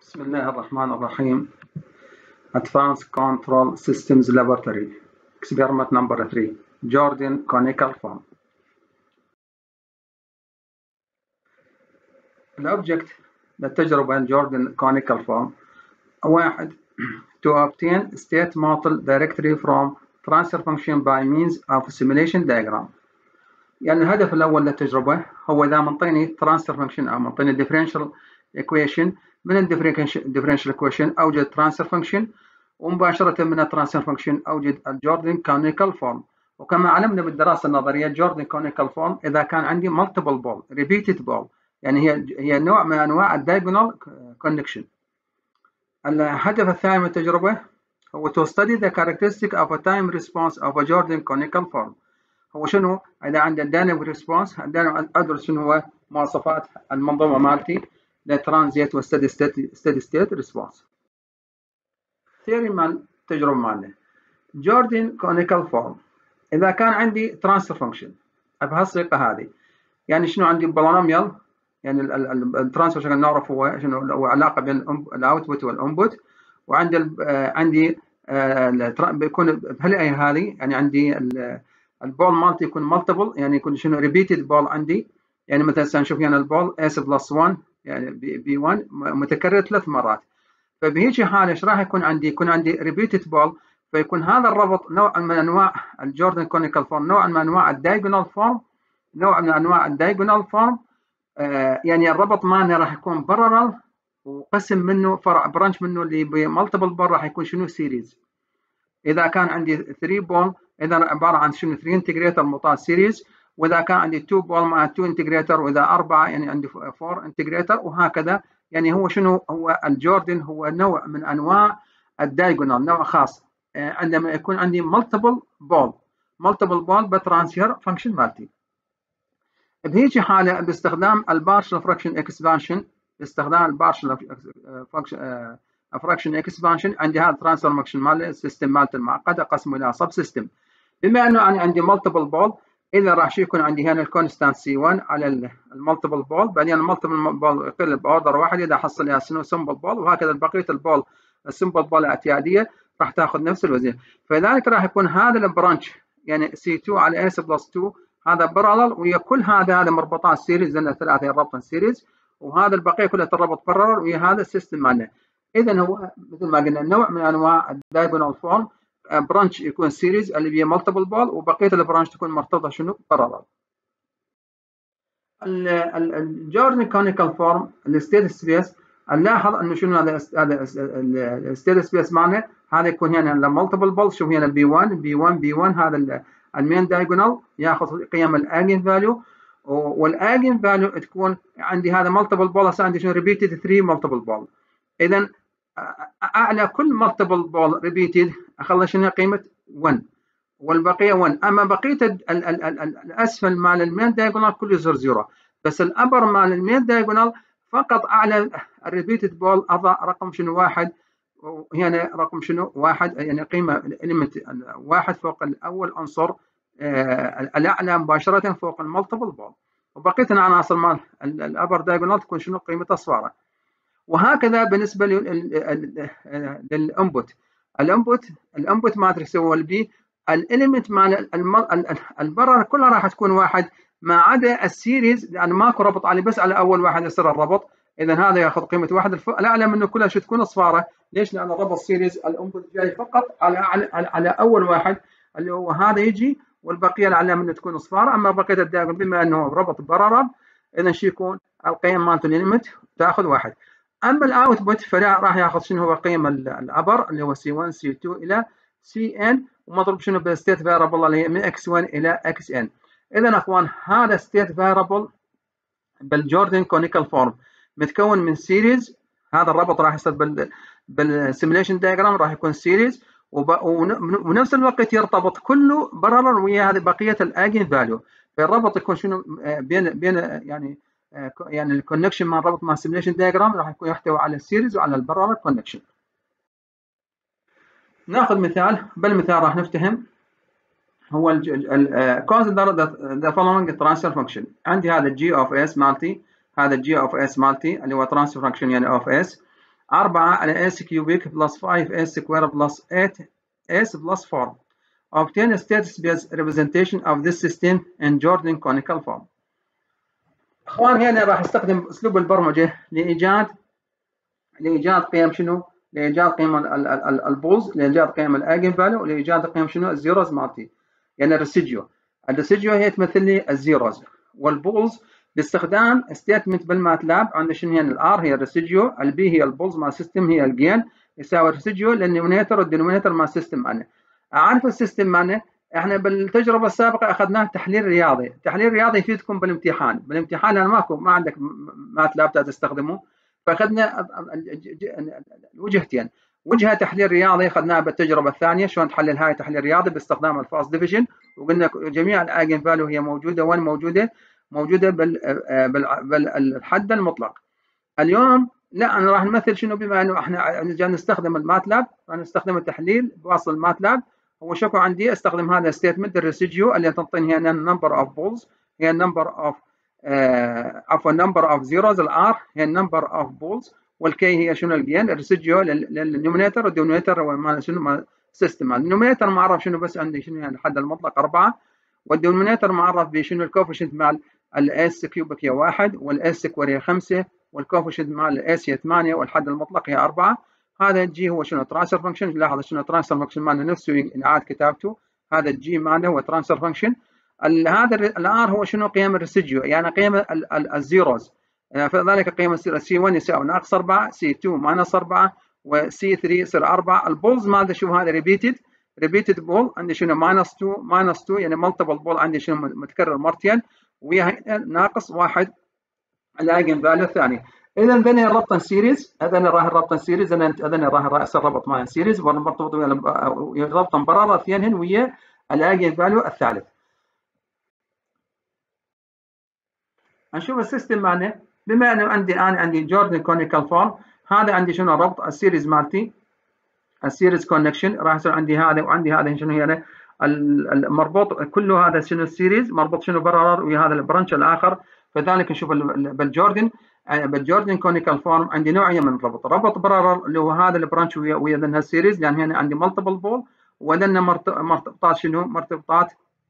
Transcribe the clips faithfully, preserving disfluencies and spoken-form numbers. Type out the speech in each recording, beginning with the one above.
بسم الله الرحمن الرحيم. Advanced Control Systems Laboratory Experiment number three Jordan Conical Form. الأوبجكت للتجربة Jordan Conical Form واحد to obtain state model directly from transfer function by means of simulation diagram. يعني الهدف الأول للتجربة هو إذا منطيني transfer function أو منطيني differential equation من ال differential equation أوجد transfer function ومباشرة من ال transfer function أوجد ال Jordan Conical Form. وكما علمنا بالدراسة النظرية Jordan Conical Form إذا كان عندي multiple ball repeated ball يعني هي هي نوع من أنواع ال diagonal connection. الهدف الثاني من التجربة هو to study the characteristic of a time response of a Jordan Conical Form. هو شنو؟ إذا عندي dynamic response أدرس شنو هو مواصفات المنظومة مالتي للترانزيت والستدي ستيت ستدي ستيت ريسبونس. ثيوري مال التجربة مالنا جوردن كونيكال فورم. إذا كان عندي ترانسفير فانكشن بهالصيغة هذه يعني شنو عندي بولينوميال يعني الترانسفير فانكشن نعرف هو شنو هو علاقة بين الاوتبوت والانبوت وعندي عندي بيكون بهالهيئة هذه يعني عندي البول مالتي يكون مالتيبل يعني يكون شنو ريبيتد بول عندي يعني مثلا نشوف هنا البول اس بلس واحد يعني بي واحد متكرر ثلاث مرات. فبهيجي حاله ايش راح يكون عندي؟ يكون عندي ريبيتد بول فيكون هذا الربط نوع من انواع الجوردن كونيكال فورم نوع من انواع الدايجونال فورم نوع من انواع الدايجونال فورم آه يعني الربط مالنا راح يكون بارلل وقسم منه فرع برانش منه اللي بمالتيبل بول راح يكون شنو سيريز. اذا كان عندي ثلاثة بول اذا عباره عن شنو ثلاثة انتجريتر مطال سيريز واذا كان عندي اثنين بول مع اثنين انتجريتر واذا أربعة يعني عندي أربعة انتجريتر وهكذا. يعني هو شنو هو الجوردن هو نوع من انواع الدايجونال نوع خاص عندما يكون عندي مالتيبل بول مالتيبل بول بترانسفير فانكشن مالتي. بهيجي حاله باستخدام البارشل فراكشن اكسبانشن باستخدام البارشل فانكشن فراكشن اكسبانشن عندي هذا ترانسفير فانكشن مال السيستم مالتي المعقده قسمه الى سب سيستم. بما انه انا عندي مالتيبل بول اذا راح يكون عندي هنا الكونستانت سي واحد على المالتيبل بول بعدين المالتيبل بول يقل باوردر واحد اذا حصل لها سنو سمبل بول وهكذا بقيه البول السمبل بول الاعتياديه راح تاخذ نفس الوزن. فلذلك راح يكون هذا البرانش يعني سي اثنين على اس بلس اثنين هذا بارلل ويا كل هذا هذا مربوطات سيريز لان ثلاثه ربطا سيريز وهذا البقيه كلها تربط بارلل ويا هذا السيستم مالنا. اذا هو مثل ما قلنا نوع من انواع الدايجونال فورم برانش يكون سيريز اللي بيه مالتيبل بول وبقيه البرانش تكون مرتبطه شنو بارلل. الجوردن كونيكال فورم الستيت سبيس نلاحظ انه شنو هذا هذا الستيت سبيس معنا هذا يكون هنا مالتيبل بول. شوف هنا بي واحد بي واحد بي واحد هذا المين دايجونال ياخذ قيم الاجن فاليو والاجن فاليو تكون عندي هذا مالتيبل بول هسه عندي شنو ريبيتد ثلاثة مالتيبل بول. اذا اعلى كل مالتيبل بول ريبيتد اخلي شنو قيمه واحد والبقيه واحد. اما بقيه ال ال ال ال الاسفل مال المين دايجونال كله يصير زيرو بس الابر مال المين دايجونال فقط اعلى الريبيتد بول اضع رقم شنو واحد وهنا رقم شنو واحد يعني قيمه اليمنت واحد فوق الاول عنصر آه الاعلى مباشره فوق المالتيبل بول وبقيه العناصر مال الابر دايجونال تكون شنو قيمه اصفاره. وهكذا بالنسبه للانبوت الانبوت الانبوت ماتريكس هو البي الاليمنت مال البرر كلها راح تكون واحد ما عدا السيريز لان ماكو ربط عليه بس على اول واحد يصير الربط. اذا هذا ياخذ قيمه واحد الاعلى منه كلها شو تكون اصفاره. ليش؟ لان الربط سيريز الانبوت جاي فقط على على, على اول واحد اللي هو هذا يجي والبقيه الاعلى منه تكون اصفاره. اما بقيه الدائره بما انه ربط برر اذا شو يكون القيم مالته الاليمنت تاخذ واحد. اما الاوتبوت فلا راح ياخذ شنو هو قيم الابر اللي هو سي واحد سي اثنين الى سي ان ومضروب شنو بالستيت فاريبل اللي هي من اكس واحد الى اكس ان. اذا اخوان هذا ستيت فاريبل بالجوردن كونيكال فورم متكون من سيريز. هذا الربط راح يصير بال بالسيميليشن دايجرام راح يكون سيريز ونفس الوقت يرتبط كله برر ويا هذه بقيه الاجن فاليو. فالربط يكون شنو بين بين يعني يعني الكونكشن مع الربط مع السيميليشن دايجرام راح يكون يحتوي على السيريز وعلى البرر كونكشن. ناخذ مثال بالمثال راح نفتهم هو consider the following transfer function. عندي هذا الجي اوف اس مالتي هذا الجي اوف اس مالتي اللي هو transfer function يعني اوف اس أربعة على s كيوبيك بلس خمسة s سكوير بلس ثمانية s بلس أربعة. Obtain a state space representation of this system in Jordan conical form. اخوان هنا راح استخدم اسلوب البرمجه لايجاد لايجاد قيم شنو؟ لايجاد قيم البولز، لايجاد قيم الايجن فاليو، ولايجاد قيم شنو؟ الزيروز مالتي. يعني الريسيديو. الريسيديو هي تمثل لي الزيروز، والبولز باستخدام ستيتمنت بالماتلاب. عندنا شنو هي؟ الار هي الريسيديو، البي هي البولز مال السيستم هي الجين، يساوي الريسيديو للنيومينيتر والدينومينيتر مال السيستم مالنا. اعرف السيستم مالنا. احنا بالتجربه السابقه اخذناه تحليل رياضي، تحليل رياضي يفيدكم بالامتحان، بالامتحان انا ماكو ما عندك ماتلاب تستخدمه، فاخذنا الوجهتين، وجهه تحليل رياضي اخذناها بالتجربه الثانيه شلون تحلل هاي تحليل رياضي باستخدام الفاست ديفيجن، وقلنا جميع الايجن فاليو هي موجوده وين موجوده؟ موجوده بالحد المطلق. اليوم لا انا راح نمثل شنو؟ بما انه احنا جاي نستخدم الماتلاب، راح نستخدم التحليل بواسطه الماتلاب. هو شكو عندي استخدم هذا الستيتمنت الريسيديو اللي تعطيني هي النمبر اوف بولز، هي النمبر اوف عفوا النمبر اوف زيروز، الار هي النمبر اوف بولز، والكي هي شنو؟ الجين. الريسيديو للنيومينيتر، والدينومينيتر هو مال شنو؟ مال السيستم. النيومينيتر معرف شنو؟ بس عندي شنو يعني الحد المطلق أربعة، والدينومينيتر معرف بشنو؟ الكوفيشنت مال الاس كيوبك هي واحد، والاس سكوير هي خمسة، والكوفيشنت مال الاس هي ثمانية، والحد المطلق هي أربعة. هذا الجي هو شنو؟ ترانسفير فانكشن. لاحظ شنو ترانسفير فانكشن مالنا نفسه انعاد كتابته، هذا الجي مالنا هو ترانسفير فانكشن. هذا الار هو شنو؟ قيم الريسيديو، يعني قيم الزيروز، فذلك قيم سي واحد يساوي ناقص أربعة، سي اثنين ماينس أربعة، وسي ثلاثة يصير أربعة. البولز مالته شو هذا؟ ريبيتد ريبيتد بول عندي شنو؟ ماينس اثنين ماينس اثنين يعني مالتيبل بول عندي شنو؟ متكرر مرتين، ويا ناقص واحد الايجن فاليو الثاني. اذا ذني الربط سيريز، هذا راح الربط سيريز، هذا راح راس الربط مع سيريز، والمرتبط ربط مبرر اثنين ويا الايجن فاليو الثالث. نشوف السيستم معنا. بما انه عندي انا عندي جوردن كونيكال فورم، هذا عندي شنو؟ ربط السيريز مالتي، السيريز كونكشن راح يصير عندي هذا وعندي هذا شنو هي المربوط كله، هذا شنو؟ السيريز مربوط شنو؟ برر ويا هذا البرانش الاخر. فذلك نشوف بالجوردن بالجوردن كونيكال فورم عندي نوعين من الربط، ربط برر اللي هو هذا البرانش ويا ويا ذنها السيريز، لان هنا عندي مالتيبل بول، وذنها مرتبطات شنو؟ مرتبطات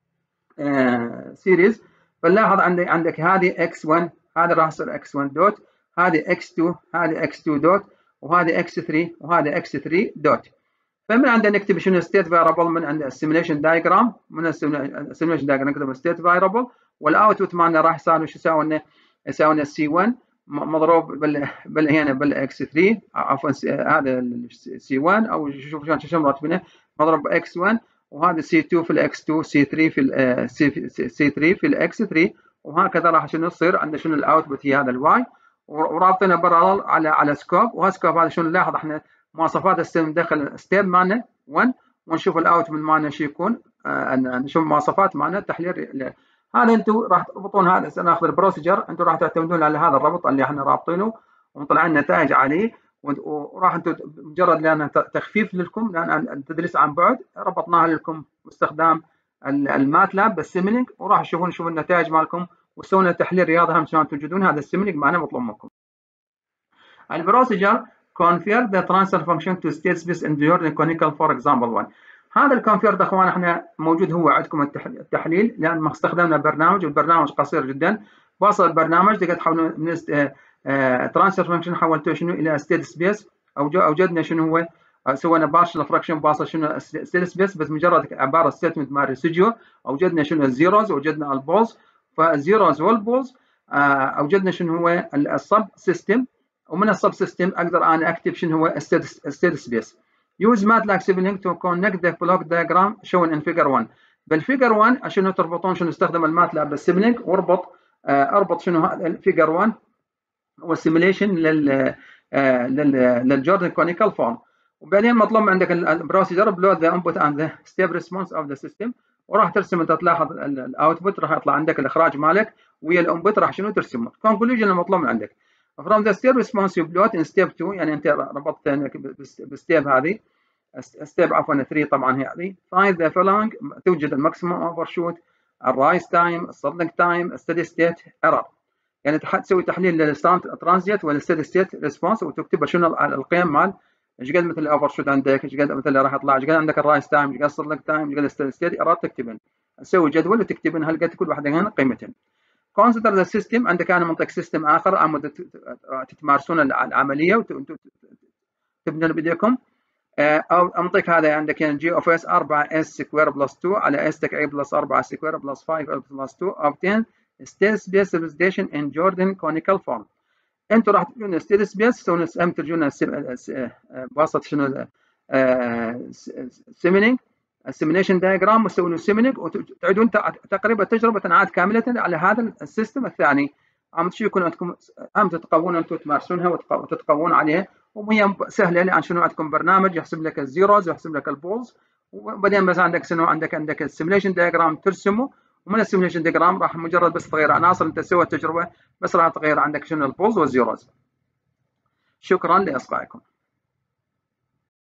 آه سيريز. فنلاحظ عندك عندك هذه اكس واحد، هذا راح يصير اكس واحد دوت، هذه اكس اثنين، هذه اكس اثنين دوت، وهذه اكس ثلاثة، وهذا اكس ثلاثة دوت. فمن عندنا نكتب شنو؟ ستيت فاريبل من عند السيميليشن دايجرام، من السيميليشن دايجرام نكتب ستيت فاريبل، والاوتبوت مالنا راح يساوي شو يساوي لنا؟ يساوي لنا سي واحد مضروب بال بال هنا بالاكس ثلاثة، عفوا هذا سي واحد، او شوف شلون شو مرتبينه، مضروب باكس واحد، وهذا سي اثنين في الاكس اثنين، سي ثلاثة في سي ثلاثة في الاكس ثلاثة، وهكذا راح شنو يصير عندنا شنو؟ الاوتبوت هي هذا الواي، ورابطينه برا على على سكوب، وهالسكوب هذا شنو؟ نلاحظ احنا مواصفات السيستم ندخل ستيب مالنا واحد، ونشوف الاوتبوت مالنا شو يكون، آه نشوف مواصفات مالنا تحليل. هذا انتم راح تربطون، هذا سناخذ البروسيجر، انتم راح تعتمدون على هذا الربط اللي احنا رابطينه ومطلع لنا نتائج عليه، وراح انتم مجرد لان تخفيف لكم لان التدريس عن بعد ربطناها لكم باستخدام الماتلاب بالسيميلينج، وراح تشوفون شوفوا النتائج مالكم وتسوون تحليل رياضي هم عشان توجدون هذا السيميلينج معنا مطلوب منكم. البروسيجر convert the transfer function to state space in Jordan conical for example واحد. هذا الكونفيرت اخوان احنا موجود هو عندكم التحليل، لان ما استخدمنا برنامج، والبرنامج قصير جدا. وصل البرنامج تقدر تحولون من ترانسفير فانكشن حولته شنو؟ الى ستيت سبيس، او اوجدنا شنو هو؟ سوينا بارشل فراكشن باصل شنو؟ ستيت سبيس، بس مجرد عباره ستيتمنت مال ريسيديو. اوجدنا شنو؟ الزيروز، اوجدنا البولز، فالزيروز والبولز اوجدنا شنو هو؟ السب سيستم، ومن السب سيستم اقدر انا اكتب شنو هو؟ ستيت سبيس. يوز ماتلاب سيميلينج تو كونكت ذا بلوك دايجرام شون ان فيجر واحد. بالفيجر واحد عشان تربطون شنو؟ استخدم الماتلاب بالسيميلينج، واربط آه اربط شنو هذا الفيجر واحد والسيميليشن لل للجوردن كونيكال فورم. وبعدين مطلوب عندك البروسيجر بلود ذا انبوت اند ذا ستيب ريسبونس اوف ذا سيستم، وراح ترسم انت تلاحظ الاوتبوت راح يطلع عندك الاخراج مالك ويا الانبوت راح شنو ترسمه. كونكلوجن المطلوب من عندك from the step response you plot in step two، يعني انت ربطت بالستيب هذه ستيب عفوا ثلاثة طبعا هي هذه. find the following، توجد الماكسيموم اوفر شوت، الرايز تايم، السبلنج تايم، الستدي ستيت ايرور. يعني تسوي تحليل للترانزيت والستيدي ستيت ريسبونس وتكتب شنو القيم مال ايش قد مثل الاوفر شوت عندك، ايش قد مثل راح يطلع، ايش قد عندك الرايس تايم، ايش قد صار لك تايم، ايش قد الستيدي ستيت، اراد تكتبن. تسوي جدول وتكتبن هل قد كل واحده هنا قيمتين. كونسيدر ذا سيستم، عندك انا منطق سيستم اخر عم تتمارسون العمليه وتبنون بايديكم. او انطيك هذا عندك يعني جي اوف اس أربعة اس سكوير بلس اثنين على اس تك اي بلس أربعة سكوير بلس خمسة بلس اثنين obtain state space representation in Jordan conical form. انتم راح تجون ستيت سبيس تسوون هم ترجون بواسطه شنو سيمينينج السيميليشن دايجرام وتسوون سيمينينج وتعيدون تقريبا تجربه تنعاد كامله على هذا السيستم الثاني. عم تشوفون انتم هم تتقوون انتم تمارسونها وتتقوون عليه، وهي سهله لان شنو عندكم برنامج يحسب لك الزيروز ويحسب لك البولز، وبعدين بس عندك شنو عندك عندك السيميليشن دايجرام ترسمه، ومن السيميليشن دايجرام راح مجرد بس تغير عناصر انت سويت تجربه بس راح تغير عندك شنو البولز والزيروز. شكرا لاصغائكم.